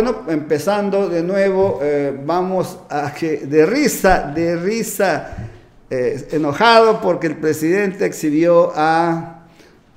Bueno, empezando de nuevo, vamos a que de risa, enojado porque el presidente exhibió a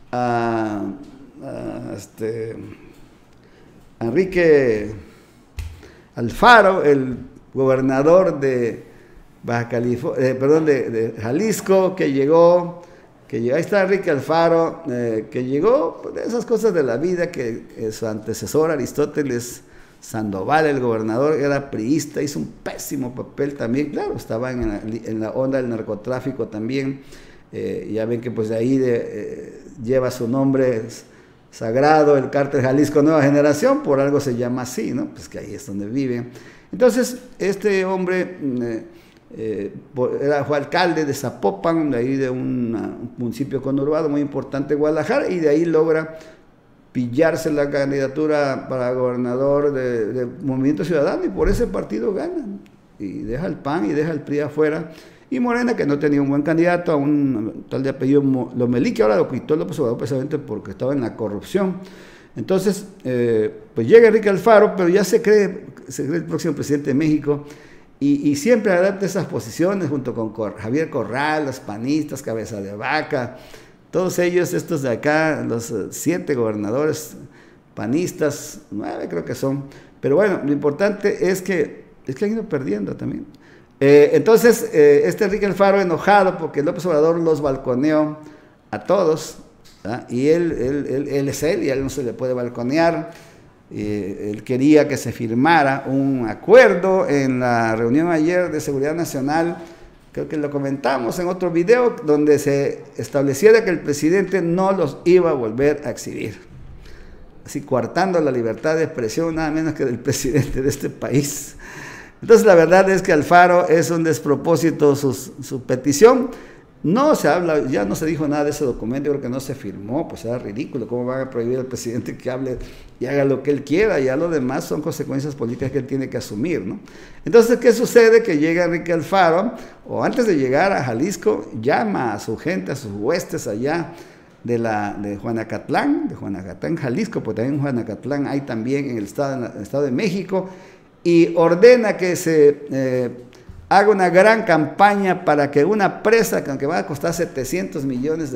Enrique Alfaro, el gobernador de Baja California, de Jalisco, que llegó, ahí está Enrique Alfaro, que llegó de esas cosas de la vida que su antecesor Aristóteles Sandoval, el gobernador, era priista, hizo un pésimo papel también, claro, estaba en la onda del narcotráfico también, ya ven que pues de ahí lleva su nombre sagrado, el cártel Jalisco Nueva Generación, por algo se llama así, ¿no? Pues que ahí es donde vive. Entonces, este hombre fue alcalde de Zapopan, de ahí de un municipio conurbado muy importante, Guadalajara, y de ahí logra pillarse la candidatura para gobernador de Movimiento Ciudadano, y por ese partido gana, y deja el PAN y deja el PRI afuera, y Morena, que no tenía un buen candidato, a un tal de apellido Lomelí, que ahora lo quitó López Obrador precisamente porque estaba en la corrupción. Entonces, pues llega Enrique Alfaro, pero ya se cree el próximo presidente de México, y siempre adapta esas posiciones junto con Javier Corral, los panistas, Cabeza de Vaca, todos ellos, estos de acá, los 7 gobernadores panistas, 9 creo que son, pero bueno, lo importante es que han ido perdiendo también. Entonces, este Enrique Alfaro enojado porque López Obrador los balconeó a todos, ¿verdad? Y él es él, y a él no se le puede balconear. Él quería que se firmara un acuerdo en la reunión ayer de Seguridad Nacional, creo que lo comentamos en otro video, donde se estableciera que el presidente no los iba a volver a exhibir, así coartando la libertad de expresión nada menos que del presidente de este país. Entonces la verdad es que Alfaro es un despropósito su petición. No se habla, ya no se dijo nada de ese documento, creo que no se firmó, pues era ridículo, ¿cómo van a prohibir al presidente que hable y haga lo que él quiera? Ya lo demás son consecuencias políticas que él tiene que asumir, ¿no? Entonces, ¿qué sucede? Que llega Enrique Alfaro, o antes de llegar a Jalisco, llama a su gente, a sus huestes allá de Juanacatlán, Jalisco, porque también en Juanacatlán hay también en el Estado de México, y ordena que se haga una gran campaña para que una presa, que aunque va a costar $700 millones,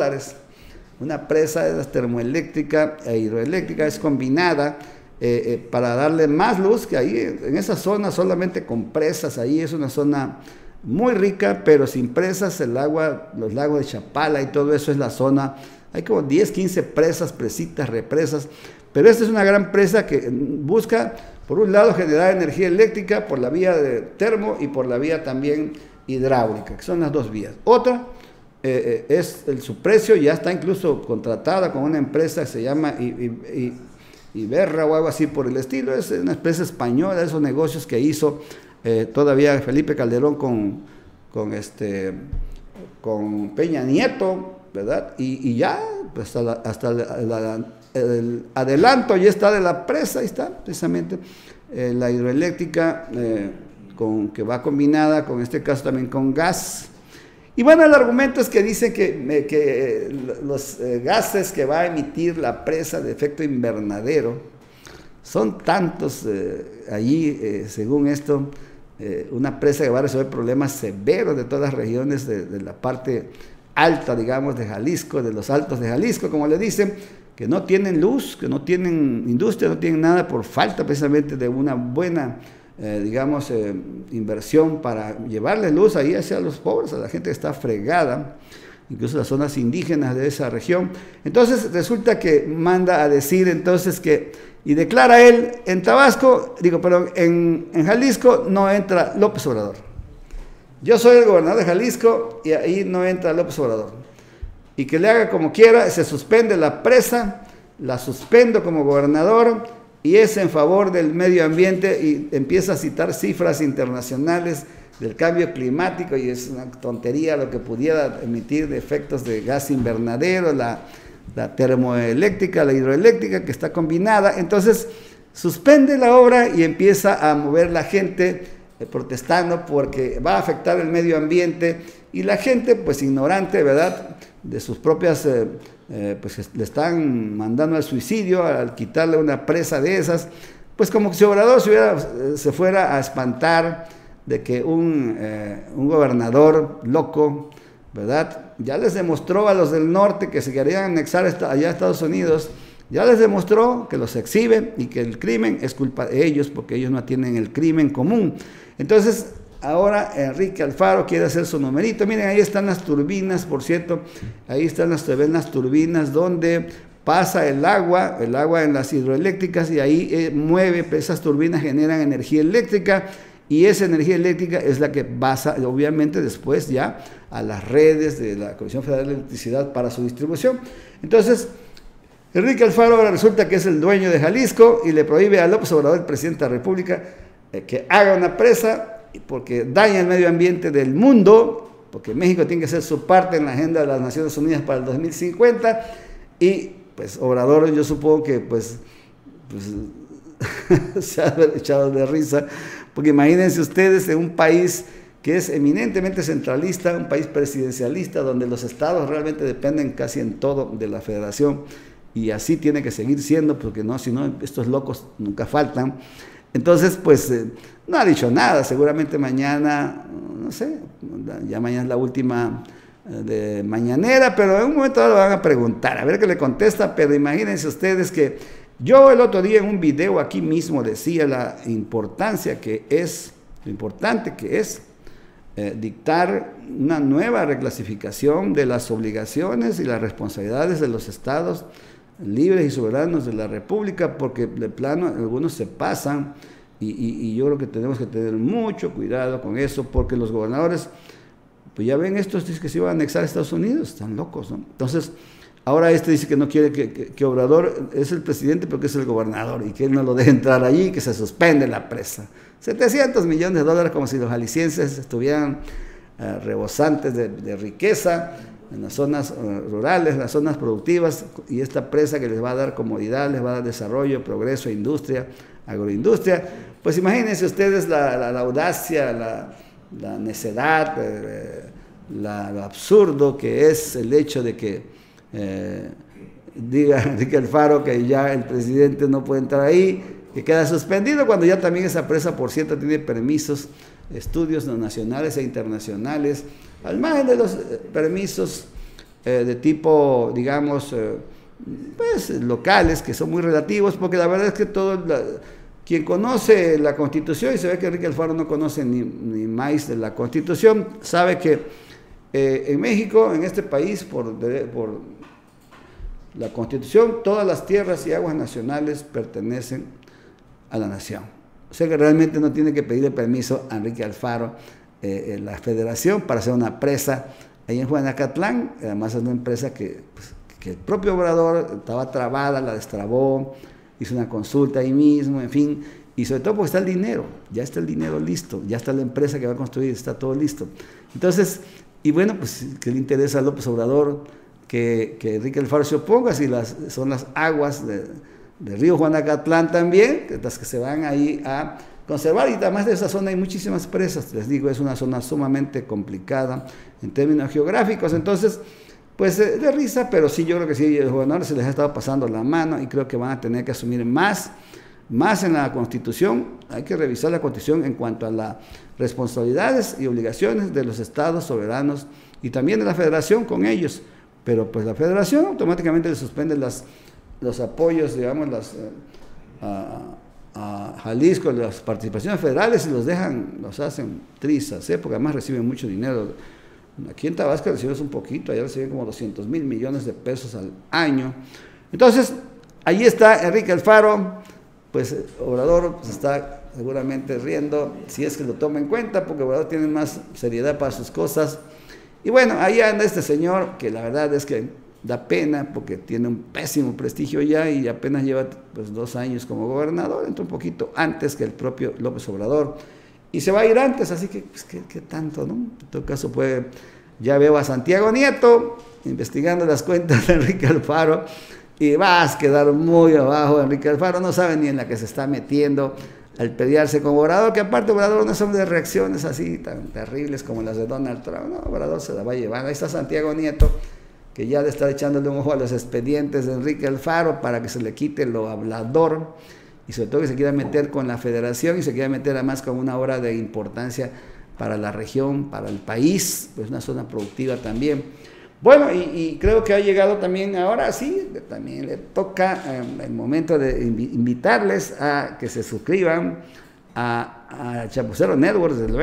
una presa de termoeléctrica e hidroeléctrica, es combinada para darle más luz, que ahí en esa zona solamente con presas, ahí es una zona muy rica, pero sin presas, los lagos de Chapala y todo eso es la zona, hay como 10, 15 presas, presitas, represas, pero esta es una gran presa que busca, por un lado, generar energía eléctrica por la vía de termo y por la vía también hidráulica, que son las dos vías. Otra su precio ya está incluso contratada con una empresa que se llama Iberra o algo así por el estilo, es una empresa española, esos negocios que hizo todavía Felipe Calderón con Peña Nieto, ¿verdad? Y ya, pues hasta el adelanto ya está de la presa, ahí está precisamente la hidroeléctrica que va combinada, con este caso también con gas. Y bueno, el argumento es que dicen que los gases que va a emitir la presa de efecto invernadero son tantos allí, según esto, una presa que va a resolver problemas severos de todas las regiones de la parte alta, digamos, de Jalisco, de los altos de Jalisco, como le dicen, que no tienen luz, que no tienen industria, no tienen nada por falta precisamente de una buena, inversión para llevarle luz ahí hacia los pobres, a la gente que está fregada, incluso las zonas indígenas de esa región. Entonces resulta que manda a decir entonces y declara él, en Jalisco no entra López Obrador. Yo soy el gobernador de Jalisco y ahí no entra López Obrador. Y que le haga como quiera, se suspende la presa, la suspendo como gobernador y es en favor del medio ambiente, y empieza a citar cifras internacionales del cambio climático, y es una tontería lo que pudiera emitir de efectos de gas invernadero, la termoeléctrica, la hidroeléctrica que está combinada. Entonces suspende la obra y empieza a mover la gente protestando porque va a afectar el medio ambiente, y la gente pues ignorante, ¿verdad?, de sus propias, pues le están mandando al suicidio al quitarle una presa de esas, pues como si Obrador se fuera a espantar de que un gobernador loco, ¿verdad? Ya les demostró a los del norte que se querían anexar allá a Estados Unidos, ya les demostró que los exhibe y que el crimen es culpa de ellos porque ellos no tienen el crimen común. Entonces, ahora Enrique Alfaro quiere hacer su numerito. Miren, ahí están las turbinas, por cierto, ahí están las turbinas donde pasa el agua en las hidroeléctricas y ahí mueve, esas turbinas generan energía eléctrica y esa energía eléctrica es la que pasa, obviamente, después ya a las redes de la Comisión Federal de Electricidad para su distribución. Entonces, Enrique Alfaro ahora resulta que es el dueño de Jalisco y le prohíbe a López Obrador, el presidente de la República, que haga una presa porque daña el medio ambiente del mundo, porque México tiene que hacer su parte en la agenda de las Naciones Unidas para el 2050 y pues Obrador, yo supongo que pues se ha echado de risa, porque imagínense ustedes en un país que es eminentemente centralista, un país presidencialista, donde los estados realmente dependen casi en todo de la federación, y así tiene que seguir siendo, porque no, si no, estos locos nunca faltan. Entonces, pues, no ha dicho nada, seguramente mañana, no sé, ya mañana es la última de mañanera, pero en un momento lo van a preguntar, a ver qué le contesta, pero imagínense ustedes que yo el otro día en un video aquí mismo decía lo importante que es dictar una nueva reclasificación de las obligaciones y las responsabilidades de los estados libres y soberanos de la República, porque de plano algunos se pasan y yo creo que tenemos que tener mucho cuidado con eso, porque los gobernadores, pues ya ven, estos dicen que se iban a anexar a Estados Unidos, están locos, ¿no? Entonces, ahora dice que no quiere que Obrador es el presidente, pero que es el gobernador, y que él no lo deje entrar allí, que se suspende la presa. 700 millones de dólares, como si los jaliscienses estuvieran rebosantes de riqueza, en las zonas rurales, las zonas productivas, y esta presa que les va a dar comodidad, les va a dar desarrollo, progreso, industria, agroindustria. Pues imagínense ustedes la audacia, la necedad, lo absurdo que es el hecho de que diga Enrique Alfaro que ya el presidente no puede entrar ahí, que queda suspendido, cuando ya también esa presa, por cierto, tiene permisos, estudios nacionales e internacionales, al margen de los permisos de tipo, digamos, pues locales, que son muy relativos, porque la verdad es que quien conoce la Constitución, y se ve que Enrique Alfaro no conoce ni más de la Constitución, sabe que en México, en este país, por la Constitución, todas las tierras y aguas nacionales pertenecen a la nación. O sea que realmente no tiene que pedirle permiso a Enrique Alfaro la federación para hacer una presa ahí en Juanacatlán. Además es una empresa que el propio Obrador estaba trabada, la destrabó, hizo una consulta ahí mismo, en fin, y sobre todo porque está el dinero, ya está el dinero listo, ya está la empresa que va a construir, está todo listo. Entonces, y bueno, pues que le interesa a López Obrador que Enrique Alfaro se oponga, si son las aguas del río Juanacatlán también, las que se van ahí a conservar, y además de esa zona hay muchísimas presas, les digo, es una zona sumamente complicada en términos geográficos. Entonces, pues de risa, pero sí, yo creo que sí, a los gobernadores se les ha estado pasando la mano y creo que van a tener que asumir más en la Constitución. Hay que revisar la Constitución en cuanto a las responsabilidades y obligaciones de los estados soberanos y también de la federación con ellos, pero pues la federación automáticamente le suspende los apoyos, digamos, a Jalisco, las participaciones federales, y los hacen trizas, porque además reciben mucho dinero. Aquí en Tabasco recibes un poquito, allá reciben como 200 mil millones de pesos al año. Entonces, ahí está Enrique Alfaro, pues Obrador pues, está seguramente riendo, si es que lo toma en cuenta, porque Obrador tiene más seriedad para sus cosas. Y bueno, ahí anda este señor, que la verdad es que da pena, porque tiene un pésimo prestigio ya, y apenas lleva pues 2 años como gobernador, entra un poquito antes que el propio López Obrador, y se va a ir antes, así que, pues, ¿qué tanto, no? En todo caso, ya veo a Santiago Nieto investigando las cuentas de Enrique Alfaro, y vas a quedar muy abajo. Enrique Alfaro no sabe ni en la que se está metiendo al pelearse con Obrador, que aparte Obrador no son de reacciones así tan terribles como las de Donald Trump. No, Obrador se la va a llevar. Ahí está Santiago Nieto, que ya de estar echándole un ojo a los expedientes de Enrique Alfaro para que se le quite lo hablador y sobre todo que se quiera meter con la federación y se quiera meter además con una obra de importancia para la región, para el país, pues una zona productiva también. Bueno, y creo que ha llegado también, ahora sí, también le toca el momento de invitarles a que se suscriban a Chapucero Networks, desde luego.